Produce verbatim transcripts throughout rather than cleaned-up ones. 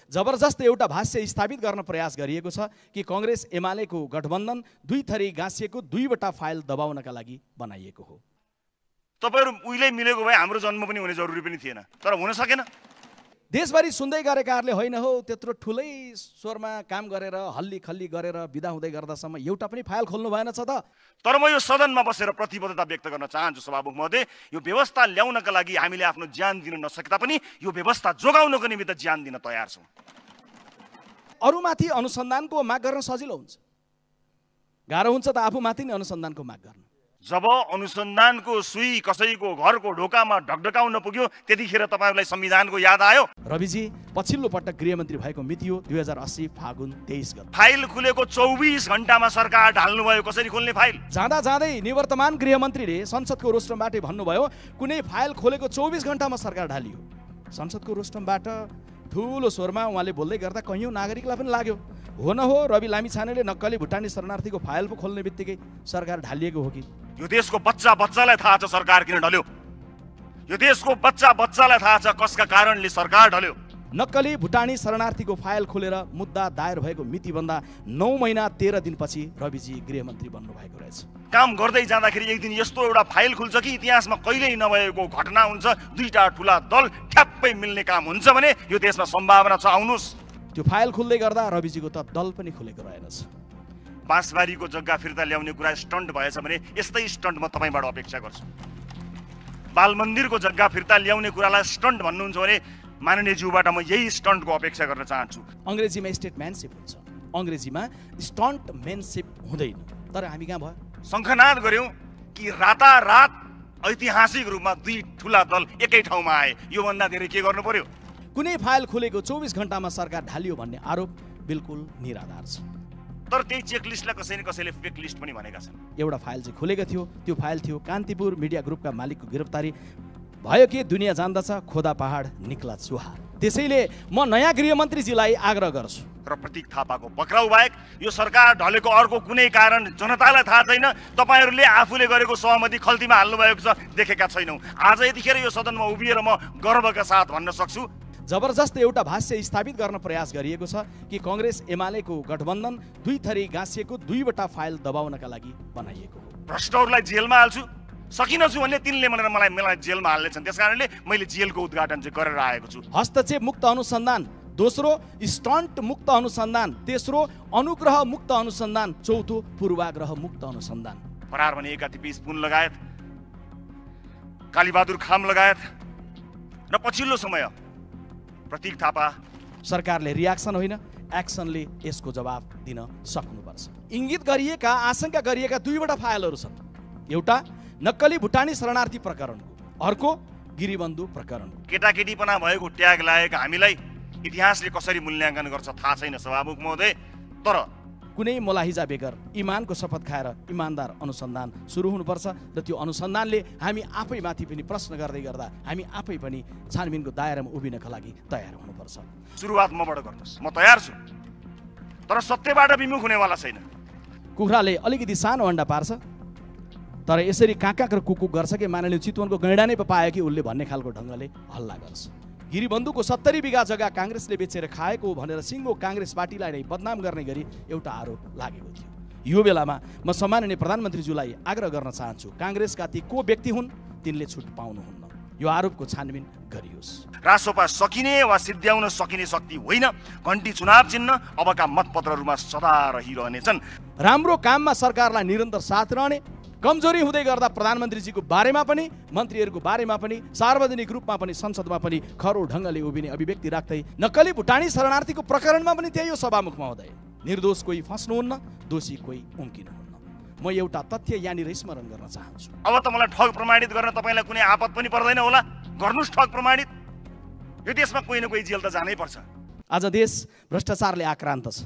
जबरजस्त एउटा भाष्य स्थापित गर्न प्रयास गरिएको छ कि कांग्रेस एमालेको गठबन्धन दुई थरी गाँसिएको दुईवटा फाइल दबाउनका लागि बनाइएको हो। तपाईहरु उहिले मिलेको भए हाम्रो जन्म पनि हुने जरुरी पनि थिएन, तर हुन सकेन। देशभरि सुन्दै गरेकाहरूले होइन हो त्यत्रो ठुलै स्वरमा काम गरेर हल्ली खल्ली गरेर बिदा हुँदै गर्दासम्म एउटा पनि फाइल खोल्नु भएन छ त। तर म यो सदनमा बसेर प्रतिबद्धता व्यक्त गर्न चाहन्छु सभामुख महोदय, यो व्यवस्था ल्याउनका लागि हामीले आफ्नो ज्यान दिन नसके तापनि यो व्यवस्था जोगाउनको निमित्त ज्यान दिन तयार छौं। अरूमाथि अनुसन्धानको माग गर्न सजिलो हुन्छ, गाह्रो हुन्छ त आफूमाथि नै अनुसन्धानको माग गर्न। जब अनुसन्धानको सुई कसैको घरको ढोकामा ढकढकाउन पुग्यो त्यतिखेर तपाईहरुलाई संविधानको याद आयो। रविजी पछिल्लो पटक गृहमन्त्री भएको मिति हो दुई हजार अस्सी फागुन तेइस गते। फाइल खुलेको चौबीस घण्टामा सरकार ढाल्नु भयो, कसरी खोल्ने फाइल? जाँदा जाँदै निवर्तमान गृहमन्त्रीले संसदको रोस्टमबाटै भन्नुभयो कुनै फाइल खोलेको चौबीस घण्टामा सरकार ढालियो। संसदको रोस्टमबाट ठुलो स्वरमा उहाँले बोल्दै गर्दा कैयौं नागरिकलाई पनि लाग्यो हो न हो रवि लामिछानेले नक्कली भुटानी शरणार्थीको फाइल पो खोल्ने बित्तिकै सरकार ढालिएको हो कि? यो देशको बच्चा बच्चालाई थाहा छ सरकार किन ढल्यो। यो देशको बच्चा बच्चालाई थाहा छ कसका कारणले सरकार ढल्यो। नक्कली भुटानी शरणार्थीको फाइल खोलेर मुद्दा दायर भएको मितिभन्दा नौ महिना तेह्र दिनपछि रविजी गृहमन्त्री बन्नु भएको रहेछ। काम गर्दै जाँदाखेरि एक दिन यस्तो एउटा फाइल खुल्छ कि इतिहासमा कहिल्यै नभएको घटना हुन्छ, दुईटा ठुला दल ठ्याप्पै मिल्ने काम हुन्छ भने यो देशमा सम्भावना छ, आउनुस्। त्यो फाइल खुल्दै गर्दा रविजीको त दल पनि खुलेको रहेनछ। बाँसबारीको जग्गा फिर्ता ल्याउने कुरा स्टन्ट भएछ भने यस्तै स्टन्ट म तपाईबाट अपेक्षा गर्छु। बाल मन्दिरको जग्गा फिर्ता ल्याउने कुरालाई स्टन्ट भन्नुहुन्छ भने माननीय ज्यूबाट म यही स्टन्टको अपेक्षा गर्न चाहन्छु। अंग्रेजीमा स्टेटम्यानशिप हुन्छ, अंग्रेजीमा स्टन्टम्यानशिप हुँदैन। तर हामी कहाँ भयो? शङ्खनाद गर्यौं कि रातारात ऐतिहासिक रूपमा दुई ठुला दल एकै ठाउँमा आए, यो भन्दा धेरै के गर्नु पर्यो? कुनै फाइल खुलेको चौबीस घण्टामा सरकार ढालियो भन्ने आरोप बिल्कुल निराधार छ। तर त्यही चेकलिस्टलाई कसैले कसैले फेक लिस्ट पनि भनेका छन्। एउटा फाइल चाहिँ खुलेको थियो, त्यो फाइल थियो कान्तिपुर मिडिया ग्रुपका मालिकको गिरफ्तारी भयो कि दुनियाँ जान्दछ खोदा पहाड निक्ला चुहा। त्यसैले म नयाँ गृहमन्त्रीजीलाई आग्रह गर्छु र प्रतीक थापाको पक्राउ बाहेक यो सरकार ढलेको अर्को कुनै कारण जनतालाई थाहा छैन। तपाईहरुले आफूले गरेको सहमति खल्तीमा हाल्नु भएको छ, देखेका छैनौं। आज यतिखेर यो सदनमा उभिएर म गर्वका साथ भन्न सक्छु जबरजस्त एउटा भाष्य स्थापित गर्न प्रयास गरिएको छ कि कांग्रेस एमालेको गठबन्धन दुई थरी गाँसिएको दुईवटा फाइल दबाउनका लागि बनाइएको हो। भ्रष्टहरूलाई जेलमा हाल्छु सकिन छु भन्ने तिनले भनेर मलाई मलाई जेलमा हाल्ने छन्, त्यसकारणले मैले जेलको उद्घाटन चाहिँ गरेर आएको छु। हस्तक्षेप मुक्त अनुसन्धान, दोस्रो स्टन्ट मुक्त अनुसन्धान, तेस्रो अनुग्रह मुक्त अनुसन्धान, चौथो पूर्वाग्रह मुक्त अनुसन्धान। फरार भनिएका तिपिस पुन लगायत कालीबहादुर खाम लगायत र पछिल्लो समय प्रतीक थापा। सरकारले रियाक्सन होइन एक्सनले यसको जवाब दिन सक्नुपर्छ। इंगित गरिएका आशंका गरिएका दुईवटा फाइलहरू छन्, एउटा नक्कली भुटानी शरणार्थी प्रकरणको, अर्को गिरिबन्धु प्रकरणको। केटाकेटीपना भएको ट्याग लागेका हामीलाई इतिहासले कसरी मूल्याङ्कन गर्छ थाहा छैन सभामुख महोदय, तर कुनै मोलाहिजा बेगर इमानको शपथ खाएर इमानदार अनुसन्धान सुरु हुनुपर्छ र त्यो अनुसन्धानले हामी आफै माथि पनि प्रश्न गर्दै गर्दा हामी आफै पनि छानबिनको दायरामा उभिनका लागि तयार हुनुपर्छ। सुरुवात मबाट गर्नुहोस्, म तयार छु, तर सत्यबाट विमुख हुनेवाला छैन। कुखुराले अलिकति सानो अन्डा पार्छ, तर यसरी काकाक र कुकुक गर्छ कि माननीय चितवनको गैँडा नै पायो कि उसले भन्ने खालको ढङ्गले हल्ला गर्छ। गिरिबन्धुको सत्तरी बिघा जग्गा कांग्रेसले बेचेर खाएको भनेर सिङ्गो कांग्रेस पार्टीलाई नै बदनाम गर्ने गरी एउटा आरोप लागेको थियो। यो बेलामा म सम्माननीय प्रधानमन्त्रीज्यूलाई आग्रह गर्न चाहन्छु कांग्रेसका ती को व्यक्ति हुन् तिनले छुट पाउनुहुन्न, यो आरोपको छानबिन गरियोस्। रासोपा सकिने वा सिद्ध्याउन सकिने शक्ति होइन, घण्टी चुनाव चिन्ह अबका मतपत्रहरूमा सदा रहिरहनेछन्। राम्रो काममा सरकारलाई निरन्तर साथ रहने, कमजोरी हुँदै गर्दा प्रधानमन्त्रीजीको बारेमा पनि मन्त्रीहरूको बारेमा पनि सार्वजनिक रूपमा पनि संसदमा पनि खरो ढङ्गले उभिने अभिव्यक्ति राख्दै नक्कली भुटानी शरणार्थीको प्रकरणमा पनि त्यही हो सभामुख महोदय, निर्दोष कोही फस्नुहुन्न, दोषी कोही उम्किनुहुन्न। म एउटा तथ्य यहाँनिर स्मरण गर्न चाहन्छु। अब त मलाई ठग प्रमाणित गर्न तपाईलाई कुनै आपत पनि पर्दैन होला, गर्नुस् ठग प्रमाणित। यो देशमा कोही न कोही जेल त जानै पर्छ। आज देश भ्रष्टाचारले आक्रान्त छ,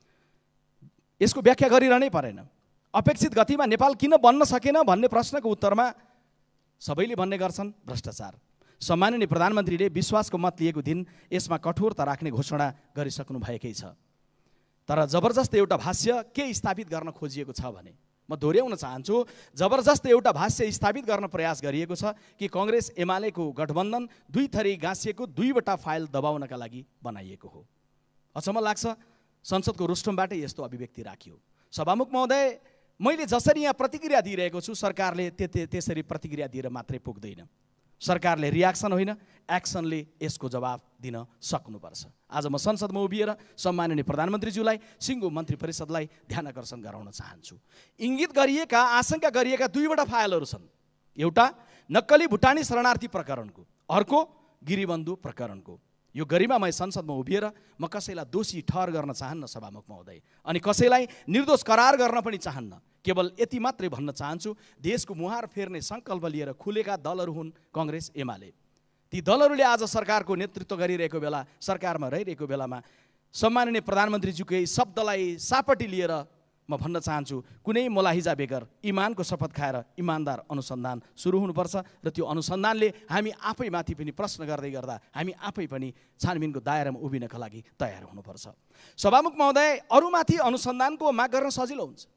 यसको व्याख्या गरिरहनै परेन। अपेक्षित गतिमा नेपाल किन बन्न सकेन भन्ने प्रश्नको उत्तरमा सबैले भन्ने गर्छन् भ्रष्टाचार। सम्माननीय प्रधानमन्त्रीले विश्वासको मत लिएको दिन यसमा कठोरता राख्ने घोषणा गरिसक्नु भएकै छ, तर जबरजस्त एउटा भाष्य के स्थापित गर्न खोजिएको छ भने म दोहोऱ्याउन चाहन्छु, जबरजस्त एउटा भाष्य स्थापित गर्न प्रयास गरिएको छ कि कांग्रेस एमालेको गठबन्धन दुई थरी गाँसिएको दुईवटा फाइल दबाउनका लागि बनाइएको हो। अचम्म लाग्छ संसदको रोस्टमबाटै यस्तो अभिव्यक्ति राखियो। सभामुख महोदय, मैले जसरी यहाँ प्रतिक्रिया दिइरहेको छु सरकारले त्यति त्यसरी प्रतिक्रिया दिएर मात्रै पुग्दैन। सरकारले रियाक्सन होइन एक्सनले यसको जवाब दिन सक्नुपर्छ। आज म संसदमा उभिएर सम्माननीय प्रधानमन्त्रीज्यूलाई सिङ्गो मन्त्री परिषदलाई ध्यान आकर्षण गराउन चाहन्छु। इङ्गित गरिएका आशंका गरिएका दुईवटा फाइलहरू छन्। एउटा नक्कली भुटानी शरणार्थी प्रकरणको, अर्को गिरिबन्धु प्रकरणको। यो गरिमामय संसदमा उभिएर म कसैलाई दोषी ठहर गर्न चाहन्न सभामुख महोदय, अनि कसैलाई निर्दोष करार गर्न पनि चाहन्न। केवल यति मात्रै भन्न चाहन्छु, देशको मुहार फेर्ने सङ्कल्प लिएर खुलेका दलहरू हुन् कङ्ग्रेस एमाले। ती दलहरूले आज सरकारको नेतृत्व गरिरहेको बेला, सरकारमा रहिरहेको बेलामा सम्माननीय प्रधानमन्त्रीज्यूकै शब्दलाई सापटी लिएर म भन्न चाहन्छु, कुनै मोलाहिजा बेगर इमानको शपथ खाएर इमान्दार अनुसन्धान सुरु हुनुपर्छ र त्यो अनुसन्धानले हामी आफै माथि पनि प्रश्न गर्दै गर्दा हामी आफै पनि छानबिनको दायरामा उभिनका लागि तयार हुनुपर्छ। सभामुख महोदय, अरूमाथि अनुसन्धानको माग गर्न सजिलो हुन्छ,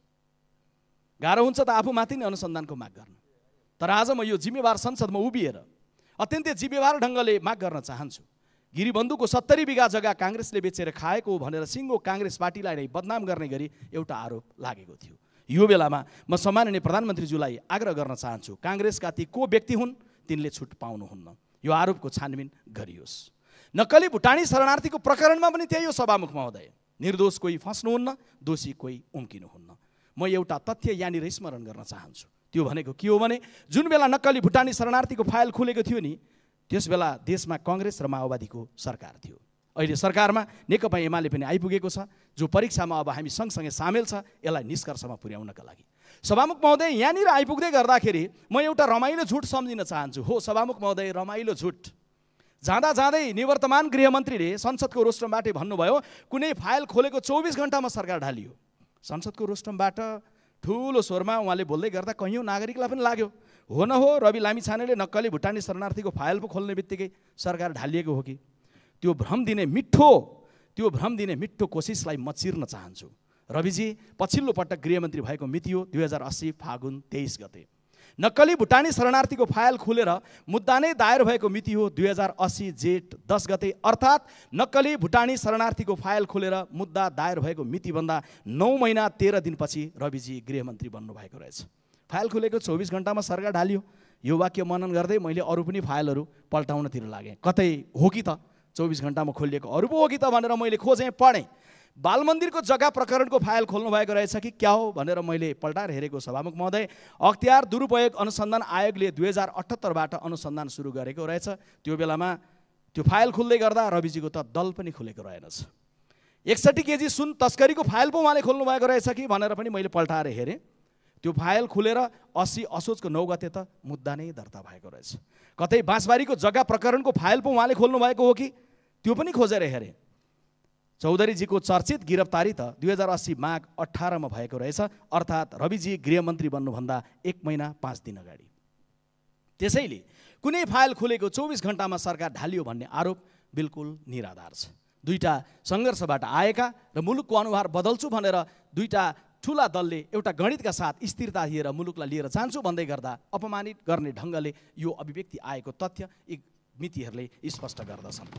गाह्रो हुन्छ त आफूमाथि नै अनुसन्धानको माग गर्न। तर आज म यो जिम्मेवार संसदमा उभिएर अत्यन्तै जिम्मेवार ढङ्गले माग गर्न चाहन्छु। गिरिबन्धुको सत्तरी बिघा जग्गा काङ्ग्रेसले बेचेर खाएको भनेर सिङ्गो काङ्ग्रेस पार्टीलाई नै बदनाम गर्ने गरी एउटा आरोप लागेको थियो। यो बेलामा म सम्माननीय प्रधानमन्त्रीज्यूलाई आग्रह गर्न चाहन्छु, काङ्ग्रेसका ती को व्यक्ति हुन् तिनले छुट पाउनुहुन्न। यो आरोपको छानबिन गरियोस्। नक्कली भुटानी शरणार्थीको प्रकरणमा पनि त्यही हो सभामुख महोदय, निर्दोष कोही फस्नुहुन्न, दोषी कोही उम्किनुहुन्न। म एउटा तथ्य यहाँनिर स्मरण गर्न चाहन्छु। त्यो भनेको के हो भने, जुन बेला नक्कली भुटानी शरणार्थीको फाइल खुलेको थियो नि, त्यस बेला देशमा कङ्ग्रेस र माओवादीको सरकार थियो। अहिले सरकारमा नेकपा एमाले पनि आइपुगेको छ, जो परीक्षामा अब हामी सँगसँगै सामेल छ यसलाई निष्कर्षमा पुर्याउनका लागि। सभामुख महोदय, यहाँनिर आइपुग्दै गर्दाखेरि म एउटा रमाइलो झुट सम्झिन चाहन्छु। हो सभामुख महोदय, रमाइलो झुट। जाँदा जाँदै निवर्तमान गृहमन्त्रीले संसदको रोस्टमबाटै भन्नुभयो, कुनै फाइल खोलेको चौबिस घन्टामा सरकार ढालियो। संसदको रोस्टमबाट ठुलो स्वरमा उहाँले बोल्दै गर्दा कैयौँ नागरिकलाई पनि लाग्यो, हो न हो रवि लामिछानेले नक्कली भुटानी शरणार्थीको फाइल पो खोल्ने बित्तिकै सरकार ढालिएको हो कि। त्यो भ्रम दिने मिठो त्यो भ्रम दिने मिठो कोसिसलाई म चिर्न चाहन्छु। रविजी पछिल्लो पटक गृहमन्त्री भएको मिति हो दुई हजार अस्सी फागुन तेइस गते। नक्कली भुटानी शरणार्थीको फाइल खुलेर मुद्दा नै दायर भएको मिति हो दुई हजार अस्सी जेठ दस गते, अर्थात् नक्कली भुटानी शरणार्थीको फाइल खुलेर मुद्दा दायर भएको मितिभन्दा नौ महिना तेह्र दिनपछि रविजी गृहमन्त्री बन्नुभएको रहेछ। फाइल खुलेको चौबिस घन्टामा सरकार ढालियो। यो वाक्य मनन गर्दै मैले अरू पनि फाइलहरू पल्टाउनतिर लागेँ। कतै हो कि त चौबिस घन्टामा खोलिएको अरू पो हो कि त भनेर मैले खोजेँ, पढेँ। बालमन्दिरको जग्गा प्रकरणको फाइल खोल्नु भएको रहेछ कि क्या हो भनेर मैले पल्टाएर हेरेको सभामुख महोदय, अख्तियार दुरुपयोग अनुसन्धान आयोगले दुई हजार अठहत्तरबाट अनुसन्धान सुरु गरेको रहेछ। त्यो बेलामा त्यो फाइल खुल्दै गर्दा रविजीको त दल पनि खुलेको रहेनछ। एकसट्ठी केजी सुन तस्करीको फाइल पो उहाँले खोल्नु भएको रहेछ कि भनेर पनि मैले पल्टाएर हेरेँ। त्यो फाइल खुलेर अस्सी असोजको नौ गते त मुद्दा नै दर्ता भएको रहेछ। कतै बाँसबारीको जग्गा प्रकरणको फाइल पो उहाँले खोल्नु भएको हो कि त्यो पनि खोजेर हेरेँ। चौधरीजीको चर्चित गिरफ्तारी त दुई हजार अस्सी माघ अठारमा भएको रहेछ, अर्थात् रविजी गृहमन्त्री बन्नुभन्दा एक महिना पाँच दिन अगाडि। त्यसैले कुनै फाइल खुलेको चौबिस घन्टामा सरकार ढालियो भन्ने आरोप बिल्कुल निराधार छ। दुईटा सङ्घर्षबाट आएका र मुलुकको अनुहार बदल्छु भनेर दुईटा ठुला दलले एउटा गणितका साथ स्थिरता लिएर मुलुकलाई लिएर जान्छु भन्दै गर्दा अपमानित गर्ने ढङ्गले यो अभिव्यक्ति आएको तथ्य यी मितिहरूले स्पष्ट गर्दछन्।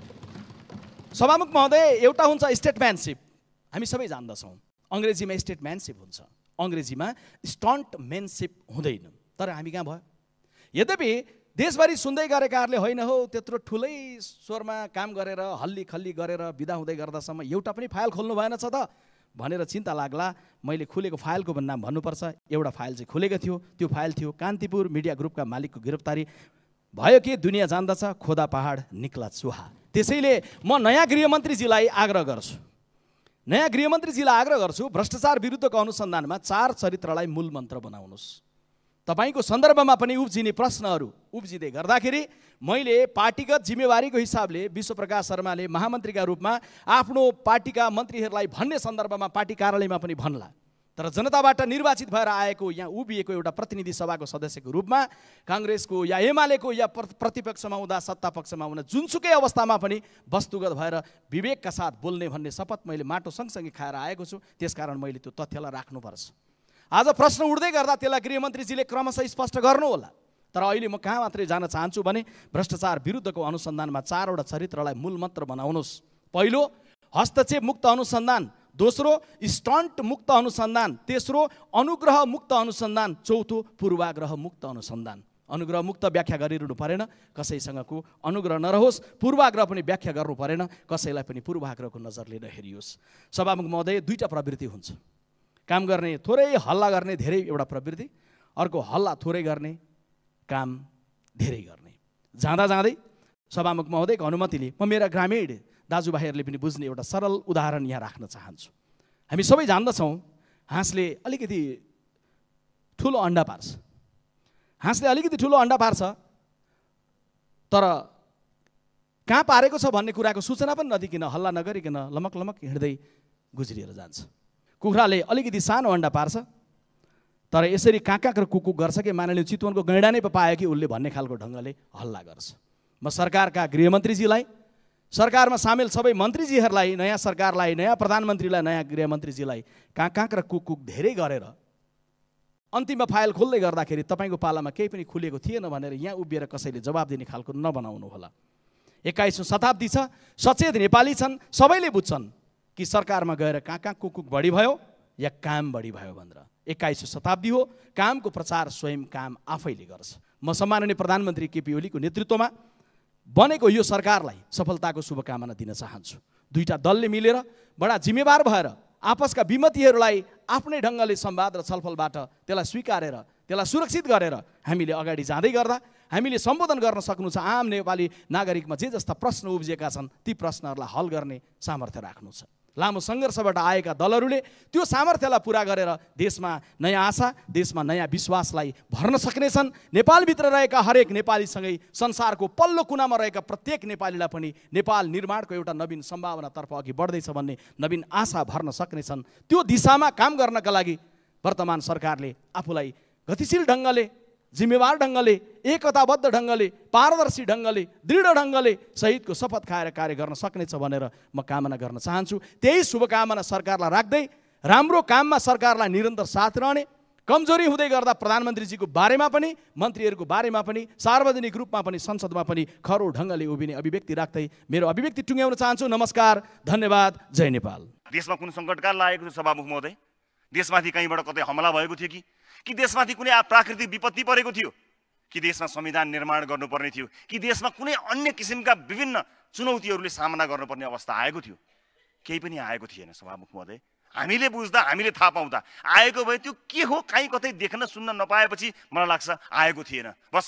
सभामुख महोदय, एउटा हुन्छ स्टेटम्यानसिप, हामी सबै जान्दछौँ। अङ्ग्रेजीमा स्टेटम्यानसिप हुन्छ, अङ्ग्रेजीमा स्टन्टम्यानसिप हुँदैन। तर हामी कहाँ भयो? यद्यपि देशभरि सुन्दै गरेकाहरूले होइन हो त्यत्रो ठुलै स्वरमा काम गरेर हल्ली खल्ली गरेर बिदा हुँदै गर्दासम्म एउटा पनि फाइल खोल्नु भएन छ त भनेर चिन्ता लाग्ला। मैले खुलेको फाइलको नाम भन्नुपर्छ। एउटा फाइल चाहिँ खुलेको थियो, त्यो फाइल थियो कान्तिपुर मिडिया ग्रुपका मालिकको गिरफ्तारी भयो कि दुनियाँ जान्दछ, खोदा पहाड निक्ला चुहा। त्यसैले म नयाँ गृहमन्त्रीजीलाई आग्रह गर्छु नयाँ गृहमन्त्रीजीलाई आग्रह गर्छु भ्रष्टाचार विरुद्धको अनुसन्धानमा चार चरित्रलाई मूल मन्त्र बनाउनुहोस्। तपाईँको सन्दर्भमा पनि उब्जिने प्रश्नहरू उब्जिँदै गर्दाखेरि मैले पार्टीगत जिम्मेवारीको हिसाबले विश्वप्रकाश शर्माले महामन्त्रीका रूपमा आफ्नो पार्टीका मन्त्रीहरूलाई भन्ने सन्दर्भमा पार्टी कार्यालयमा पनि भन्ला। तर जनताबाट निर्वाचित भएर आएको यहाँ उभिएको एउटा प्रतिनिधि सभाको सदस्यको रूपमा काङ्ग्रेसको या एमालेको या प्रतिपक्षमा हुँदा सत्ता पक्षमा हुँदा जुनसुकै अवस्थामा पनि वस्तुगत भएर विवेकका साथ बोल्ने भन्ने शपथ मैले माटो सँगसँगै खाएर आएको छु। त्यसकारण मैले त्यो तथ्यलाई राख्नुपर्छ। आज प्रश्न उठ्दै गर्दा त्यसलाई गृहमन्त्रीजीले क्रमशः स्पष्ट गर्नु होला। तर अहिले म कहाँ मात्रै जान चाहन्छु भने भ्रष्टाचार विरुद्धको अनुसन्धानमा चारवटा चरित्रलाई मूल मन्त्र बनाउनुहोस्। पहिलो, हस्तक्षेप मुक्त अनुसन्धान, दोस्रो स्टन्ट मुक्त अनुसन्धान, तेस्रो अनुग्रह मुक्त अनुसन्धान, चौथो पूर्वाग्रह मुक्त अनुसन्धान। अनुग्रह मुक्त व्याख्या गरिरहनु परेन, कसैसँगको अनुग्रह नरहोस्, पूर्वाग्रह पनि व्याख्या गर्नु परेन, कसैलाई पनि पूर्वाग्रहको नजरले नहेरियोस्। सभामुख महोदय, दुईटा प्रवृत्ति हुन्छ। काम गर्ने थोरै, हल्ला गर्ने धेरै एउटा प्रवृत्ति, अर्को हल्ला थोरै गर्ने, काम धेरै गर्ने। जाँदा जाँदै सभामुख महोदयको अनुमतिले म मेरा ग्रामीण दाजुभाइहरूले पनि बुझ्ने एउटा सरल उदाहरण यहाँ राख्न चाहन्छु। हामी सबै जान्दछौँ हाँसले अलिकति ठुलो अन्डा पार्छ। हाँसले अलिकति ठुलो अन्डा पार्छ, तर कहाँ पारेको छ भन्ने कुराको सूचना पनि नदिकन, हल्ला नगरिकन लमक लमक हिँड्दै गुज्रिएर जान्छ। कुखुराले अलिकति सानो अन्डा पार्छ, तर यसरी काकाक र कुकुक गर्छ कि माननीय चितवनको गैँडा नै पायो कि उसले भन्ने खालको ढङ्गले हल्ला गर्छ। म सरकारका गृहमन्त्रीजीलाई, सरकारमा सामेल सबै मन्त्रीजीहरूलाई, नयाँ सरकारलाई, नयाँ प्रधानमन्त्रीलाई, नयाँ गृहमन्त्रीजीलाई काकाक र कुकुक धेरै गरेर अन्तिममा फाइल खोल्दै गर्दाखेरि तपाईँको पालामा केही पनि खुलेको थिएन भनेर यहाँ उभिएर कसैले जवाब दिने खालको नबनाउनु होला। एक्काइसौँ शताब्दी छ, सचेत नेपाली छन्, सबैले बुझ्छन् कि सरकारमा गएर कहाँ कहाँ कुकुक बढी भयो या काम बढी भयो भनेर। एक्काइसौँ शताब्दी हो, कामको प्रचार स्वयं काम आफैले गर्छ। म सम्माननीय प्रधानमन्त्री केपी ओलीको नेतृत्वमा बनेको यो सरकारलाई सफलताको शुभकामना दिन चाहन्छु। दुईटा दलले मिलेर बडा जिम्मेवार भएर आपसका विमतिहरूलाई आफ्नै ढङ्गले संवाद र छलफलबाट त्यसलाई स्वीकारेर, त्यसलाई सुरक्षित गरेर हामीले अगाडि जाँदै गर्दा हामीले सम्बोधन गर्न सक्नु छ। आम नेपाली नागरिकमा जे जस्ता प्रश्न उब्जिएका छन् ती प्रश्नहरूलाई हल गर्ने सामर्थ्य राख्नु छ। लामो सङ्घर्षबाट आएका दलहरूले त्यो सामर्थ्यलाई पुरा गरेर देशमा नयाँ आशा, देशमा नयाँ विश्वासलाई भर्न सक्नेछन्। नेपालभित्र रहेका हरेक नेपालीसँगै संसारको पल्लो कुनामा रहेका प्रत्येक नेपालीलाई पनि नेपाल निर्माणको एउटा नवीन सम्भावनातर्फ अघि बढ्दैछ भन्ने नवीन आशा भर्न सक्नेछन्। त्यो दिशामा काम गर्नका लागि वर्तमान सरकारले आफूलाई गतिशील ढङ्गले, जिम्मेवार ढङ्गले, एकताबद्ध ढङ्गले, पारदर्शी ढङ्गले, दृढ ढङ्गले शहीदको शपथ खाएर कार्य गर्न सक्नेछ भनेर म कामना गर्न चाहन्छु। त्यही शुभकामना सरकारलाई राख्दै राम्रो काममा सरकारलाई निरन्तर साथ रहने, कमजोरी हुँदै गर्दा प्रधानमन्त्रीजीको बारेमा पनि, मन्त्रीहरूको बारेमा पनि, सार्वजनिक रूपमा पनि, संसदमा पनि खरो ढङ्गले उभिने अभिव्यक्ति राख्दै मेरो अभिव्यक्ति टुङ्ग्याउन चाहन्छु। नमस्कार, धन्यवाद, जय नेपाल। देशमा कुन सङ्कटकाल लागेको थियो सभामुख महोदय? देशमाथि कहीँबाट कतै हमला भएको थियो कि कि देशमाथि कुनै प्राकृतिक विपत्ति परेको थियो कि देशमा संविधान निर्माण गर्नुपर्ने थियो कि देशमा कुनै अन्य किसिमका विभिन्न चुनौतीहरूले सामना गर्नुपर्ने अवस्था आएको थियो? केही पनि आएको थिएन सभामुख महोदय। हामीले बुझ्दा, हामीले थाहा पाउँदा आएको भए त्यो के हो कहीँ कतै देख्न सुन्न नपाएपछि मलाई लाग्छ आएको थिएन। बस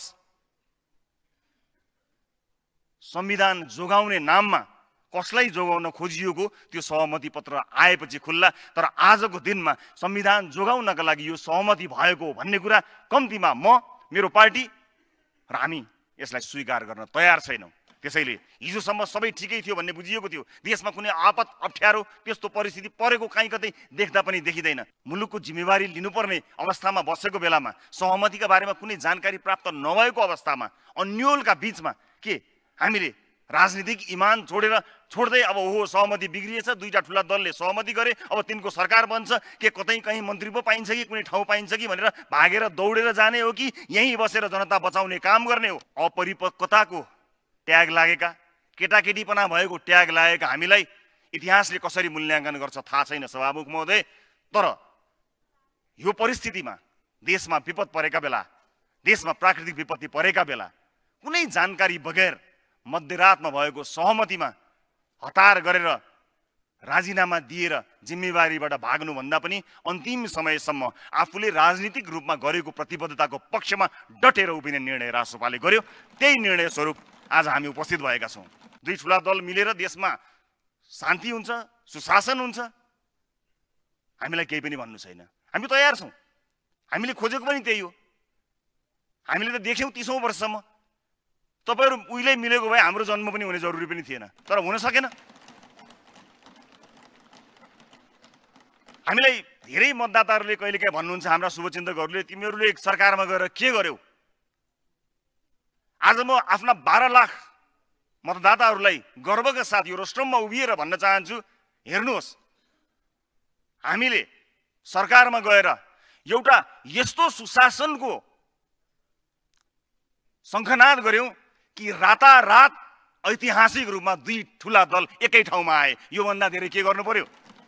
संविधान जोगाउने नाममा कसलाई जोगाउन खोजिएको त्यो सहमति पत्र आएपछि खुल्ला। तर आजको दिनमा संविधान जोगाउनका लागि यो सहमति भएको भन्ने कुरा कम्तीमा म, मेरो पार्टी र हामी यसलाई स्वीकार गर्न तयार छैनौँ। त्यसैले हिजोसम्म सबै ठिकै थियो भन्ने बुझिएको थियो। देशमा कुनै आपत अप्ठ्यारो त्यस्तो परिस्थिति परेको कहीँ कतै देख्दा पनि देखिँदैन। मुलुकको जिम्मेवारी लिनुपर्ने अवस्थामा बसेको बेलामा, सहमतिका बारेमा कुनै जानकारी प्राप्त नभएको अवस्थामा, अन्योलका बिचमा के हामीले राजनीतिक इमान छोडेर छोड्दै अब हो सहमति बिग्रिएछ, दुईटा ठुला दलले सहमति गरे, अब तिनको सरकार बन्छ के कतै कहीँ मन्त्री पो पाइन्छ कि कुनै ठाउँ पाइन्छ कि भनेर भागेर दौडेर जाने हो कि यहीँ बसेर जनता बचाउने काम गर्ने हो? अपरिपक्वताको ट्याग लागेका, केटाकेटीपना भएको ट्याग लागेका हामीलाई इतिहासले कसरी मूल्याङ्कन गर्छ थाहा छैन सभामुख महोदय। तर यो परिस्थितिमा देशमा विपद परेका बेला, देशमा प्राकृतिक विपत्ति परेका बेला कुनै जानकारी बगैर मध्यरातमा भएको सहमतिमा हतार गरेर राजीनामा दिएर जिम्मेवारीबाट भाग्नुभन्दा पनि अन्तिम समयसम्म आफूले राजनीतिक रूपमा गरेको प्रतिबद्धताको पक्षमा डटेर उभिने निर्णय राष्ट्रसभाले गर्यो। त्यही निर्णय स्वरूप आज हामी उपस्थित भएका छौँ। दुई ठुला दल मिलेर देशमा शान्ति हुन्छ, सुशासन हुन्छ, हामीलाई केही पनि भन्नु छैन। हामी तयार छौँ, हामीले खोजेको पनि त्यही हो। हामीले त देख्यौँ तीसौँ वर्षसम्म। तपाईँहरू उहिले मिलेको भए हाम्रो जन्म पनि हुने जरुरी पनि थिएन, तर हुन सकेन। हामीलाई धेरै मतदाताहरूले कहिलेकाहीँ भन्नुहुन्छ, हाम्रा शुभचिन्तकहरूले, तिमीहरूले सरकारमा गएर के गर्यौ? आज म आफ्ना बाह्र लाख मतदाताहरूलाई गर्वका साथ यो रोस्ट्रममा उभिएर भन्न चाहन्छु, हेर्नुहोस् हामीले सरकारमा गएर एउटा यस्तो सुशासनको शङ्खनाद गर्यौँ कि रातारात ऐतिहासिक रूपमा दुई ठुला दल एकै ठाउँमा आए, योभन्दा धेरै के गर्नु पर्यो?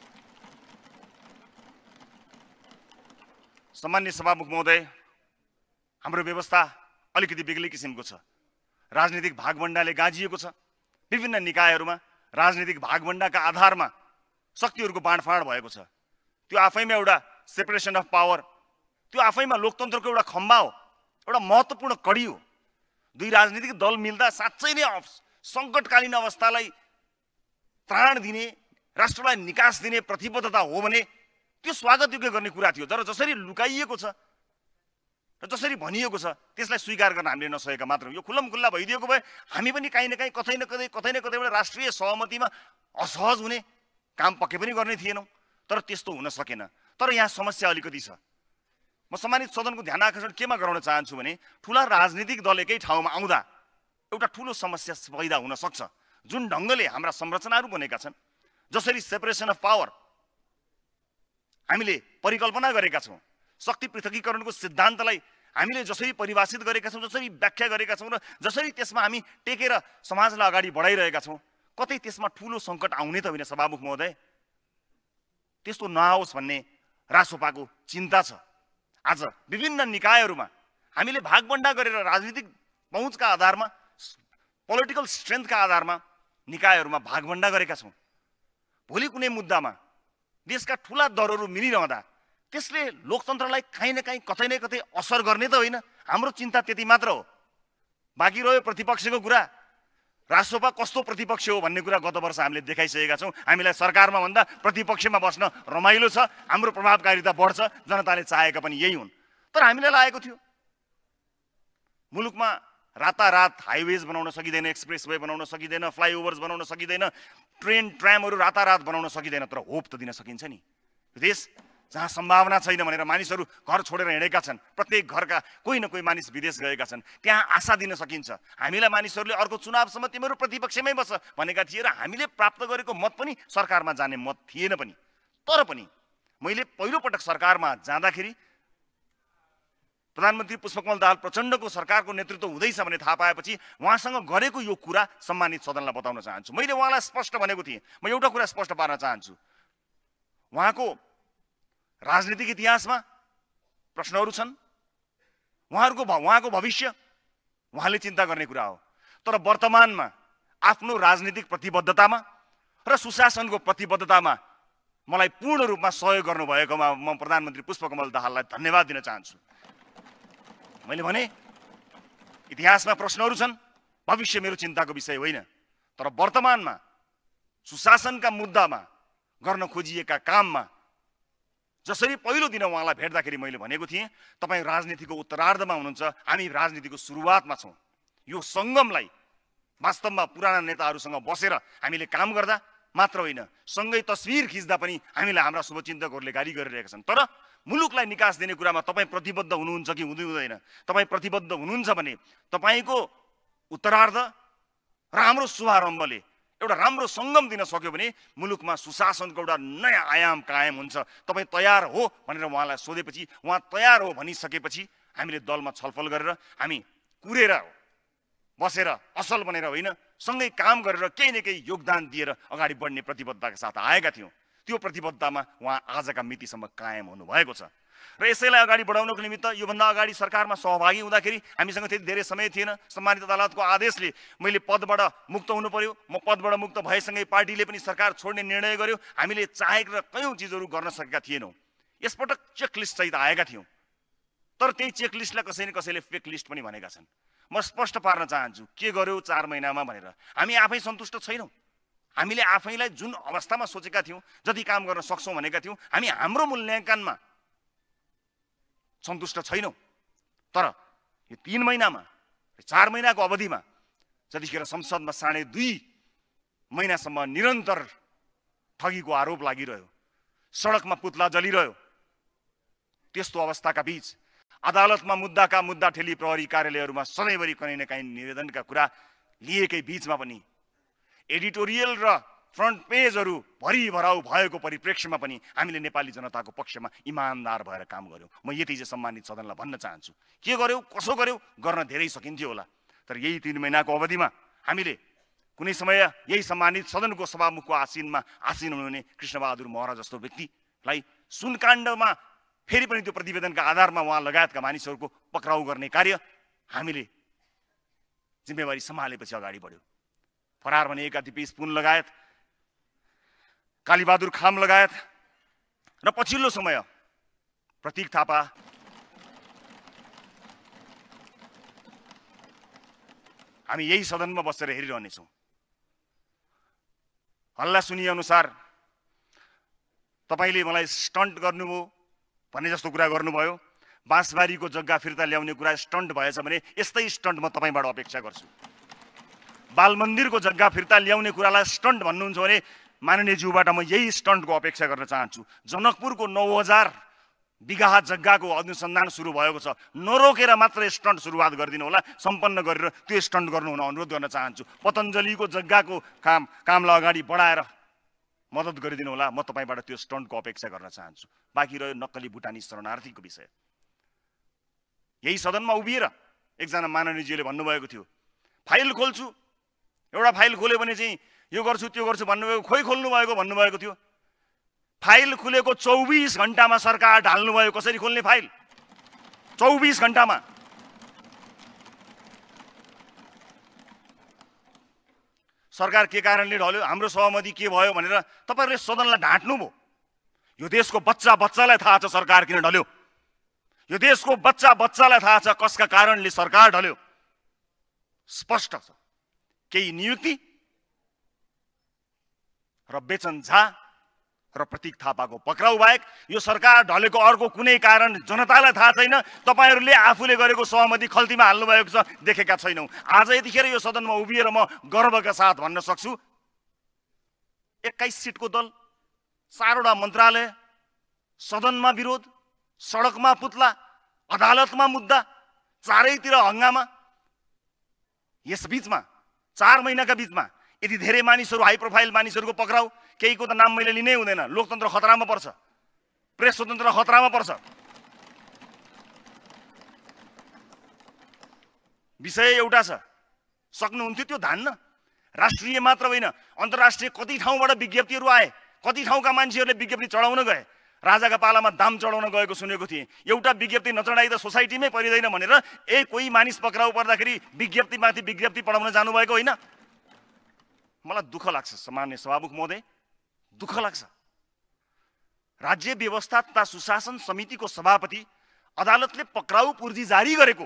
सम्माननीय सभामुख महोदय, हाम्रो व्यवस्था अलिकति बेग्लै किसिमको छ। राजनीतिक भागभण्डाले गाजिएको छ। विभिन्न निकायहरूमा राजनीतिक भागभण्डाका आधारमा शक्तिहरूको बाँडफाँड भएको छ। त्यो आफैमा एउटा सेपरेसन अफ पावर, त्यो आफैमा लोकतन्त्रको एउटा खम्बा हो, एउटा महत्त्वपूर्ण कडी हो। दुई राजनीतिक दल मिल्दा साँच्चै नै सङ्कटकालीन अवस्थालाई त्राण दिने, राष्ट्रलाई निकास दिने प्रतिबद्धता हो भने त्यो स्वागतयोग्य गर्ने कुरा थियो। तर जसरी लुकाइएको छ र जसरी भनिएको छ त्यसलाई स्वीकार गर्न हामीले नसकेका मात्र। यो खुल्लम खुल्ला भइदिएको भए हामी पनि काहीँ न काहीँ कतै न कतै कतै न कतैबाट राष्ट्रिय सहमतिमा असहज हुने काम पक्कै पनि गर्ने थिएनौँ। तर त्यस्तो हुन सकेन। तर यहाँ समस्या अलिकति छ। म सम्मानित सदनको ध्यान आकर्षण केमा गराउन चाहन्छु भने ठुला राजनीतिक दल एकै ठाउँमा आउँदा एउटा ठुलो समस्या पैदा हुन सक्छ। जुन ढङ्गले हाम्रा संरचनाहरू बनेका छन्, जसरी सेपरेसन अफ पावर हामीले परिकल्पना गरेका छौँ, शक्ति पृथकीकरणको सिद्धान्तलाई हामीले जसरी परिभाषित गरेका छौँ, जसरी व्याख्या गरेका छौँ र जसरी त्यसमा हामी टेकेर समाजलाई अगाडि बढाइरहेका छौँ, कतै त्यसमा ठुलो सङ्कट आउने त होइन सभामुख महोदय? त्यस्तो नआओस् भन्ने रासोपाको चिन्ता छ। आज विभिन्न निकायहरूमा हामीले भागभण्डा गरेर राजनीतिक पहुँचका आधारमा, पोलिटिकल स्ट्रेन्थका आधारमा निकायहरूमा भागभण्डा गरेका छौँ। भोलि कुनै मुद्दामा देशका ठुला दरहरू मिलिरहँदा त्यसले लोकतन्त्रलाई काहीँ न काहीँ कतै न कतै असर गर्ने त होइन। हाम्रो चिन्ता त्यति मात्र हो। बाँकी रह्यो प्रतिपक्षको कुरा। रासोपा कस्तो प्रतिपक्ष हो भन्ने कुरा गत वर्ष हामीले देखाइसकेका छौँ। हामीलाई सरकारमा भन्दा प्रतिपक्षमा बस्न रमाइलो छ, हाम्रो प्रभावकारिता बढ्छ, जनताले चाहेका पनि यही हुन्। तर हामीलाई लागेको थियो मुलुकमा रातारात हाइवेज बनाउन सकिँदैन, एक्सप्रेस वे बनाउन सकिँदैन, फ्लाइओभर्स बनाउन सकिँदैन, ट्रेन ट्रामहरू रातारात बनाउन सकिँदैन। तर होप त दिन सकिन्छ नि। देश जहाँ सम्भावना छैन भनेर मानिसहरू घर छोडेर हिँडेका छन्, प्रत्येक घरका कोही न कोही मानिस विदेश गएका छन्, त्यहाँ आशा दिन सकिन्छ। हामीलाई मानिसहरूले अर्को चुनावसम्म तिमीहरू प्रतिपक्षमै बस भनेका थिए र हामीले प्राप्त गरेको मत पनि सरकारमा जाने मत थिएन पनि। तर पनि मैले पहिलोपटक सरकारमा जाँदाखेरि प्रधानमन्त्री पुष्पकमल दाहाल प्रचण्डको सरकारको नेतृत्व हुँदैछ भन्ने थाहा पाएपछि उहाँसँग गरेको यो कुरा सम्मानित सदनलाई बताउन चाहन्छु। मैले उहाँलाई स्पष्ट भनेको थिएँ। म एउटा कुरा स्पष्ट पार्न चाहन्छु। उहाँको राजनीतिक इतिहासमा प्रश्नहरू छन्, उहाँहरूको उहाँको भविष्य उहाँले चिन्ता गर्ने कुरा हो। तर वर्तमानमा आफ्नो राजनीतिक प्रतिबद्धतामा र सुशासनको प्रतिबद्धतामा मलाई पूर्ण रूपमा सहयोग गर्नुभएकोमा म प्रधानमन्त्री पुष्पकमल दाहाललाई धन्यवाद दिन चाहन्छु। मैले भने इतिहासमा प्रश्नहरू छन्, भविष्य मेरो चिन्ताको विषय होइन। तर वर्तमानमा सुशासनका मुद्दामा गर्न खोजिएका काममा जसरी पहिलो दिन उहाँलाई भेट्दाखेरि मैले भनेको थिएँ, तपाईँ राजनीतिको उत्तरार्धमा हुनुहुन्छ, हामी राजनीतिको सुरुवातमा छौँ। यो सङ्गमलाई वास्तवमा पुराना नेताहरूसँग बसेर हामीले काम गर्दा मात्र होइन, सँगै तस्विर खिच्दा पनि हामीलाई हाम्रा शुभचिन्तकहरूले गाली गरिरहेका छन्। तर मुलुकलाई निकास दिने कुरामा तपाईँ प्रतिबद्ध हुनुहुन्छ कि हुँदै हुँदैन? तपाईँ प्रतिबद्ध हुनुहुन्छ भने तपाईँको उत्तरार्ध र हाम्रो शुभारम्भले एउटा राम्रो सङ्गम दिन सक्यो भने मुलुकमा सुशासनको एउटा नयाँ आयाम कायम हुन्छ। तपाईँ तयार हो भनेर उहाँलाई सोधेपछि उहाँ तयार हो भनिसकेपछि हामीले दलमा छलफल गरेर हामी कुरेर बसेर असल बनेर होइन, सँगै काम गरेर केही न केही योगदान दिएर अगाडि बढ्ने प्रतिबद्धताका साथ आएका थियौँ। त्यो प्रतिबद्धतामा उहाँ आजका मितिसम्म कायम हुनुभएको छ। र यसैलाई अगाडि बढाउनको निमित्त योभन्दा अगाडि सरकारमा सहभागी हुँदाखेरि हामीसँग त्यति धेरै समय थिएन। सम्मानित अदालतको आदेशले मैले पदबाट मुक्त हुनु पर्यो। म पदबाट मुक्त भएसँगै पार्टीले पनि सरकार छोड्ने निर्णय गर्यो। हामीले चाहेका कयौँ चिजहरू गर्न सकेका थिएनौँ। यसपटक चेकलिस्ट सहित आएका थियौँ। तर त्यही चेकलिस्टलाई कसै न कसैले फेक लिस्ट पनि भनेका छन्। म स्पष्ट पार्न चाहन्छु, के गर्यो चार महिनामा भनेर हामी आफै सन्तुष्ट छैनौँ। हामीले आफैलाई जुन अवस्थामा सोचेका थियौँ, जति काम गर्न सक्छौँ भनेका थियौँ, हामी हाम्रो मूल्याङ्कनमा सन्तुष्ट छैनौँ। तर यो तीन महिनामा, चार महिनाको अवधिमा जतिखेर संसदमा साढे दुई महिनासम्म निरन्तर ठगीको आरोप लागिरह्यो, सडकमा पुतला जलिरह्यो, त्यस्तो अवस्थाका बीच अदालतमा मुद्दाका मुद्दा ठेली प्रहरी कार्यालयहरूमा सधैँभरि कुनै न काहीँ निवेदनका कुरा लिएकै बीचमा पनि एडिटोरियल र फ्रन्ट पेजहरू भरिभराउ भएको परिप्रेक्ष्यमा पनि हामीले नेपाली जनताको पक्षमा इमान्दार भएर काम गर्यौँ। म यति चाहिँ सम्मानित सदनलाई भन्न चाहन्छु। के गर्यौँ, कसो गर्यौँ, गर्न धेरै सकिन्थ्यो होला। तर यही तीन महिनाको अवधिमा हामीले कुनै समय यही सम्मानित सदनको सभामुखको आसीनमा आसीन हुनुहुने कृष्णबहादुर महरा जस्तो व्यक्तिलाई सुनकाण्डमा फेरि पनि त्यो प्रतिवेदनका आधारमा उहाँ लगायतका मानिसहरूको पक्राउ गर्ने कार्य हामीले जिम्मेवारी सम्हालेपछि अगाडि बढ्यो। फरार भनिएका दिपेश पुन लगायत कालीबहादुर खाम लगायत र पछिल्लो समय प्रतीक थापा, हामी यही सदनमा बसेर हेरिरहनेछौँ। हल्ला सुनिए अनुसार तपाईँले मलाई स्टन्ट गर्नुभयो भन्ने जस्तो कुरा गर्नुभयो। बाँसबारीको जग्गा फिर्ता ल्याउने कुरा स्टन्ट भएछ भने यस्तै स्टन्ट म तपाईँबाट अपेक्षा गर्छु। बालमन्दिरको जग्गा फिर्ता ल्याउने कुरालाई स्टन्ट भन्नुहुन्छ भने माननीय ज्यूबाट म यही स्टन्टको अपेक्षा गर्न चाहन्छु। जनकपुरको नौ हजार बिघा जग्गाको अनुसन्धान सुरु भएको छ, नरोकेर मात्र स्टन्ट सुरुवात गरिदिनु होला, सम्पन्न गरेर त्यो स्टन्ट गर्नु हुन अनुरोध गर्न चाहन्छु। पतञ्जलिको जग्गाको काम कामलाई अगाडि बढाएर मद्दत गरिदिनु होला, म तपाईँबाट त्यो स्टन्टको अपेक्षा गर्न चाहन्छु। बाँकी रह्यो नक्कली भुटानी शरणार्थीको विषय। यही सदनमा उभिएर एकजना माननीयजीले भन्नुभएको थियो फाइल खोल्छु, एउटा फाइल खोल्यो भने चाहिँ यो गर्छु त्यो गर्छु भन्नुभएको, खोइ खोल्नु भएको भन्नुभएको थियो। फाइल खुलेको चौबिस घण्टामा सरकार ढाल्नुभयो। कसरी खोल्ने फाइल? चौबिस घण्टामा। सरकार के कारणले ढल्यो, हाम्रो सहमति के भयो भनेर तपाईँहरूले सदनलाई ढाँट्नुभयो। यो देशको बच्चा बच्चालाई थाहा छ सरकार किन ढल्यो। यो देशको बच्चा बच्चालाई थाहा छ कसका कारणले सरकार ढल्यो। स्पष्ट छ। केही नियुक्ति र बेचन झा र प्रतीक थापाको पक्राउ बाहेक यो सरकार ढलेको अर्को कुनै कारण जनतालाई थाहा छैन। तपाईँहरूले आफूले गरेको सहमति खल्तीमा हाल्नु भएको छ, देखेका छैनौँ। आज यतिखेर यो सदनमा उभिएर म गर्वका साथ भन्न सक्छु, एक्काइस सिटको दल, चारवटा मन्त्रालय, सदनमा विरोध, सडकमा पुतला, अदालतमा मुद्दा, चारैतिर हङ्गामा। यस बीचमा चार महिनाका बीचमा यदि धेरै मानिसहरू, हाई प्रोफाइल मानिसहरूको पक्राउ, केहीको त नाम मैले लिनै हुँदैन। लोकतन्त्र खतरामा पर्छ, प्रेस स्वतन्त्र खतरामा पर्छ। विषय एउटा छ, सक्नुहुन्थ्यो त्यो धान्न। राष्ट्रिय मात्र होइन, अन्तर्राष्ट्रिय कति ठाउँबाट विज्ञप्तिहरू आए, कति ठाउँका मान्छेहरूले विज्ञप्ति चढाउन गए। राजाका पालामा दाम चढाउन गएको सुनेको थिएँ। एउटा विज्ञप्ति नचढाइ त सोसाइटीमै परिँदैन भनेर ए कोही मानिस पक्राउ पर्दाखेरि विज्ञप्तिमाथि विज्ञप्ति पढाउन जानुभएको होइन। मलाई दुःख लाग्छ सामान्य सभामुख महोदय, दुःख लाग्छ। राज्य व्यवस्था तथा सुशासन समितिको सभापति अदालतले पक्राउ पूर्जी जारी गरेको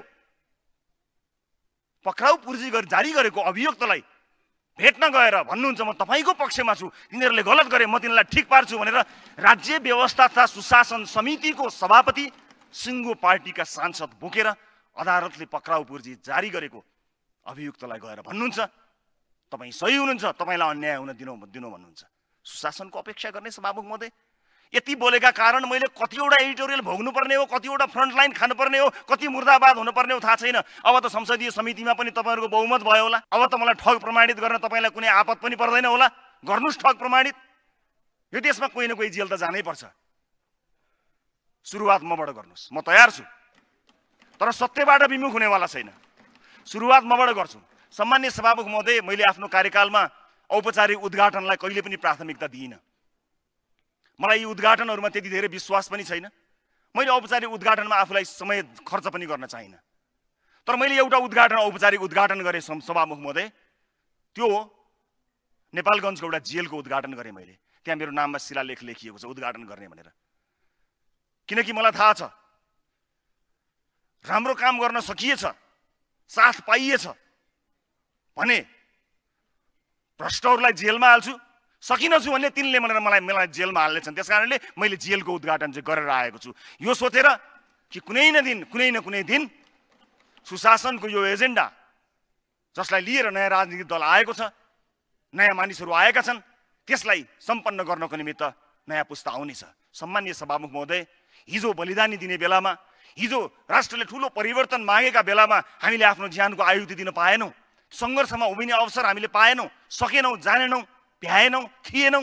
पक्राउ पूर्जी जारी गरेको अभियुक्तलाई भेट्न गएर भन्नुहुन्छ म तपाईँको पक्षमा छु, तिनीहरूले गलत गरे, म तिनीहरूलाई ठिक पार्छु भनेर राज्य व्यवस्था तथा सुशासन समितिको सभापति सिङ्गो पार्टीका सांसद बोकेर अदालतले पक्राउ पूर्जी जारी गरेको अभियुक्तलाई गएर भन्नुहुन्छ तपाईँ सही हुनुहुन्छ, तपाईँलाई अन्याय हुन दिनु दिनु भन्नुहुन्छ। सुशासनको अपेक्षा गर्ने सभामुख महोदय, यति बोलेका कारण मैले कतिवटा एडिटोरियल भोग्नुपर्ने हो, कतिवटा फ्रन्टलाइन खानुपर्ने हो, कति मुर्दाबाद हुनुपर्ने हो थाहा छैन। अब त संसदीय समितिमा पनि तपाईँहरूको बहुमत भयो होला। अब त मलाई ठग प्रमाणित गर्न तपाईँलाई कुनै आपत पनि पर्दैन होला। गर्नुहोस् ठग प्रमाणित। यो देशमा कोही न कोही जेल त जानै पर्छ। सुरुवात मबाट गर्नुहोस्, म तयार छु, तर सत्यबाट विमुख हुनेवाला छैन। सुरुवात मबाट गर्छु। सम्मान्य सभामुख महोदय, मैले आफ्नो कार्यकालमा औपचारिक उद्घाटनलाई कहिले पनि प्राथमिकता दिइनँ। मलाई यी उद्घाटनहरूमा त्यति धेरै विश्वास पनि छैन। मैले औपचारिक उद्घाटनमा आफूलाई समय खर्च पनि गर्न चाहिनँ। तर मैले एउटा उद्घाटन औपचारिक उद्घाटन गरेँ सभामुख महोदय, त्यो नेपालगञ्जको एउटा जेलको उद्घाटन गरेँ मैले। त्यहाँ मेरो नाममा शिलालेख लेखिएको छ उद्घाटन गर्ने भनेर। किनकि मलाई थाहा छ राम्रो काम गर्न सकिएछ, साथ पाइएछ भने भ्रष्टहरूलाई जेलमा हाल्छु, सकिनछु भने तिनले भनेर मलाई मलाई जेलमा हाल्नेछन्। त्यस कारणले मैले जेलको उद्घाटन चाहिँ गरेर आएको छु, यो सोचेर कि कुनै न दिन कुनै न कुनै दिन सुशासनको यो एजेन्डा जसलाई लिएर नयाँ राजनीतिक दल आएको छ, नयाँ मानिसहरू आएका छन्, त्यसलाई सम्पन्न गर्नको निमित्त नयाँ पुस्ता आउनेछ। सम्मानीय सभामुख महोदय, हिजो बलिदानी दिने बेलामा, हिजो राष्ट्रले ठुलो परिवर्तन मागेका बेलामा हामीले आफ्नो ज्यानको आयुति दिन पाएनौँ। सङ्घर्षमा उभिने अवसर हामीले पाएनौँ, सकेनौँ, जानेनौँ, भ्याएनौँ, थिएनौँ।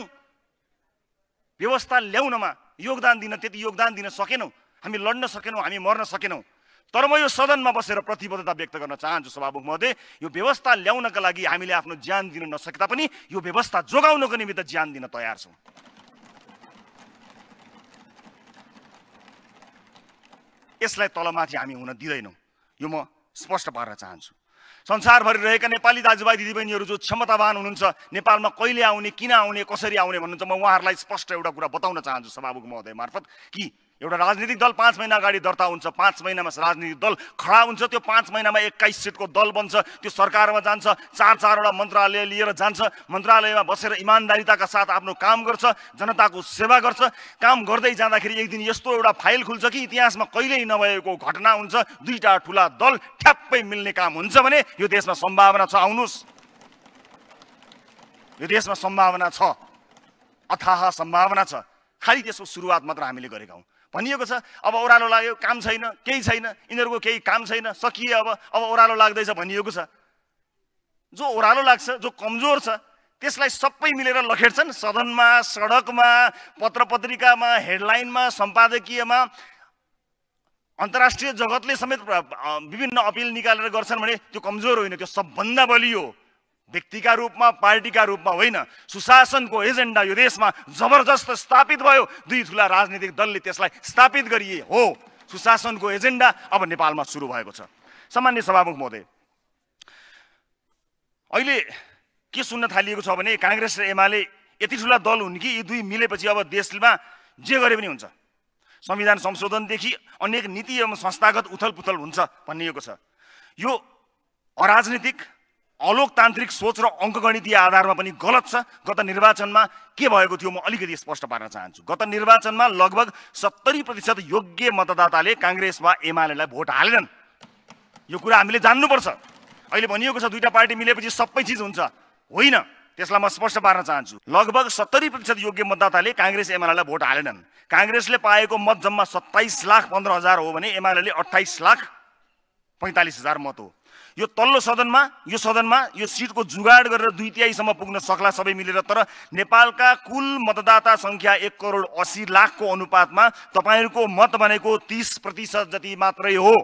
व्यवस्था ल्याउनमा योगदान दिन त्यति योगदान दिन सकेनौँ। हामी लड्न सकेनौँ, हामी मर्न सकेनौँ। तर म यो सदनमा बसेर प्रतिबद्धता व्यक्त गर्न चाहन्छु सभामुख महोदय, यो व्यवस्था ल्याउनका लागि हामीले आफ्नो ज्यान दिन नसके तापनि यो व्यवस्था जोगाउनको निमित्त ज्यान दिन तयार छौँ। यसलाई तलमाथि हामी हुन दिँदैनौँ, यो म स्पष्ट पार्न चाहन्छु। संसारभरि रहेका नेपाली दाजुभाइ दिदीबहिनीहरू जो क्षमतावान हुनुहुन्छ, नेपालमा कहिले आउने, किन आउने, कसरी आउने भन्नुहुन्छ, म उहाँहरूलाई स्पष्ट एउटा कुरा बताउन चाहन्छु सभामुख महोदय मार्फत कि एउटा राजनीतिक दल पाँच महिना अगाडि दर्ता हुन्छ, पाँच महिनामा राजनीतिक दल खडा हुन्छ, त्यो पाँच महिनामा एक्काइस सिटको दल बन्छ, त्यो सरकारमा जान्छ, चार चारवटा मन्त्रालय लिएर जान्छ, मन्त्रालयमा बसेर इमान्दारिताका साथ आफ्नो काम गर्छ, जनताको सेवा गर्छ। काम गर्दै जाँदाखेरि एक दिन यस्तो एउटा फाइल खुल्छ कि इतिहासमा कहिल्यै नभएको घटना हुन्छ, दुईटा ठुला दल ठ्याप्पै मिल्ने काम हुन्छ भने यो देशमा सम्भावना छ, आउनुहोस्, यो देशमा सम्भावना छ, अथाह सम्भावना छ। खालि त्यसको सुरुवात मात्र हामीले गरेका हौँ। भनिएको छ अब ओह्रालो लाग्यो, काम छैन, केही छैन, यिनीहरूको केही काम छैन, सकिए अब अब ओह्रालो लाग्दैछ भनिएको छ। जो ओह्रालो लाग्छ, जो कमजोर छ, त्यसलाई सबै मिलेर लखेड्छन् सदनमा, सडकमा, पत्र पत्रिकामा, हेडलाइनमा, सम्पादकीयमा, अन्तर्राष्ट्रिय जगतले समेत विभिन्न अपिल निकालेर गर्छन् भने त्यो कमजोर होइन, त्यो सबभन्दा बलियो व्यक्तिका रूपमा, पार्टीका रूपमा होइन, सुशासनको एजेन्डा यो देशमा जबरजस्त स्थापित भयो। दुई ठुला राजनीतिक दलले त्यसलाई स्थापित गरिए हो। सुशासनको एजेन्डा अब नेपालमा सुरु भएको छ। सामान्य सभामुख महोदय, अहिले के सुन्न थालिएको छ भने काङ्ग्रेस र एमाले यति ठुला दल हुन् कि यी दुई मिलेपछि अब देशमा जे गरे पनि हुन्छ, संविधान संशोधनदेखि अनेक नीति एवं संस्थागत उथलपुथल हुन्छ भनिएको छ। यो अराजनीतिक, अलोकतान्त्रिक सोच र अङ्कगणितीय आधारमा पनि गलत छ। गत निर्वाचनमा के भएको थियो म अलिकति स्पष्ट पार्न चाहन्छु। गत निर्वाचनमा लगभग सत्तरी प्रतिशत योग्य मतदाताले काङ्ग्रेस वा एमालेलाई भोट हालेनन्। यो कुरा हामीले जान्नुपर्छ। अहिले भनिएको छ दुईटा पार्टी मिलेपछि सबै चिज हुन्छ, होइन, त्यसलाई म स्पष्ट पार्न चाहन्छु। लगभग सत्तरी प्रतिशत योग्य मतदाताले काङ्ग्रेस एमालेलाई भोट हालेनन्। काङ्ग्रेसले पाएको मत जम्मा सत्ताइस लाख पन्ध्र हजार हो भने एमाले अठाइस लाख पैँतालिस हजार मत हो। यो तल्लो सदनमा, यो सदनमा यो सिटको जुगाड गरेर दुई तिहाईसम्म पुग्न सक्ला सबै मिलेर, तर नेपालका कुल मतदाता सङ्ख्या एक करोड अस्सी लाखको अनुपातमा तपाईँहरूको मत भनेको तीस प्रतिशत जति मात्रै हो।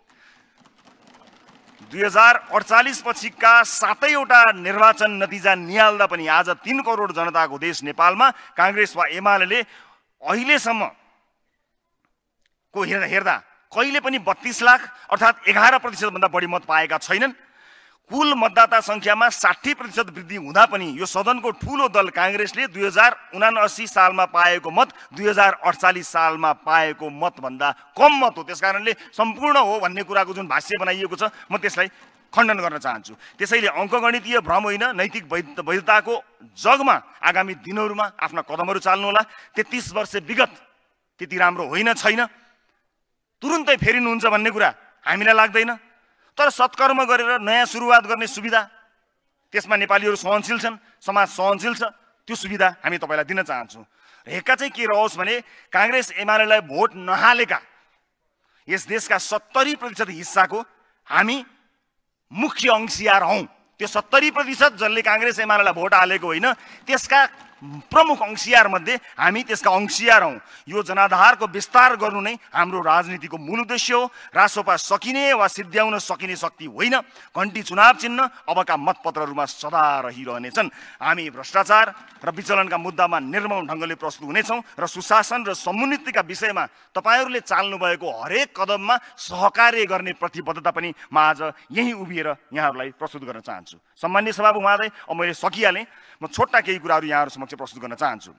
दुई हजार अडचालिस पछिका सातैवटा निर्वाचन नतिजा निहाल्दा पनि आज तीन करोड जनताको देश नेपालमा काङ्ग्रेस वा एमाले अहिलेसम्म को हेर्दा हेर्दा कहिले पनि बत्तीस लाख अर्थात् एघार प्रतिशत भन्दा बढी मत पाएका छैनन्। कुल मतदाता सङ्ख्यामा साठी प्रतिशत वृद्धि हुँदा पनि यो सदनको ठुलो दल काङ्ग्रेसले दुई हजार उनासी सालमा पाएको मत दुई हजार अडचालिस सालमा पाएको मतभन्दा कम मत हो। त्यस कारणले सम्पूर्ण हो भन्ने कुराको जुन भाष्य बनाइएको छ म त्यसलाई खण्डन गर्न चाहन्छु। त्यसैले अङ्कगणितीय भ्रम होइन, नैतिक वैधताको जगमा आगामी दिनहरूमा आफ्ना कदमहरू चाल्नुहोला। तेत्तिस वर्ष विगत त्यति राम्रो होइन, छैन, तुरुन्तै फेरिनुहुन्छ भन्ने कुरा हामीलाई लाग्दैन। तर सत्कर्म गरेर नयाँ सुरुवात गर्ने सुविधा, त्यसमा नेपालीहरू सहनशील छन्, समाज सहनशील छ, त्यो सुविधा हामी तपाईँलाई दिन चाहन्छौँ। हेक्का चाहिँ के रहोस् भने काङ्ग्रेस एमालेलाई भोट नहालेका यस देशका सत्तरी प्रतिशत हिस्साको हामी मुख्य अंशियार हौँ। त्यो सत्तरी प्रतिशत जसले काङ्ग्रेस एमालेलाई भोट हालेको होइन, त्यसका प्रमुख अंशियार मध्ये हामी त्यसका अंशियार हौँ। यो जनाधारको विस्तार गर्नु नै हाम्रो राजनीतिको मूल उद्देश्य हो। रासोपा सकिने वा सिद्ध्याउन सकिने शक्ति होइन। घन्टी चुनाव चिन्ह अबका मतपत्रहरूमा सदा रहिरहनेछन्। हामी भ्रष्टाचार र विचलनका मुद्दामा निर्मम ढङ्गले प्रस्तुत हुनेछौँ र सुशासन र समुन्नतिका विषयमा तपाईँहरूले चाल्नुभएको हरेक कदममा सहकार्य गर्ने प्रतिबद्धता पनि म आज यहीँ उभिएर यहाँहरूलाई प्रस्तुत गर्न चाहन्छु। सम्माननीय सभामुख महोदय, अब मैले सकिहालेँ। म छोटा केही कुराहरू यहाँहरू समक्ष प्रस्तुत गर्न चाहन्छु।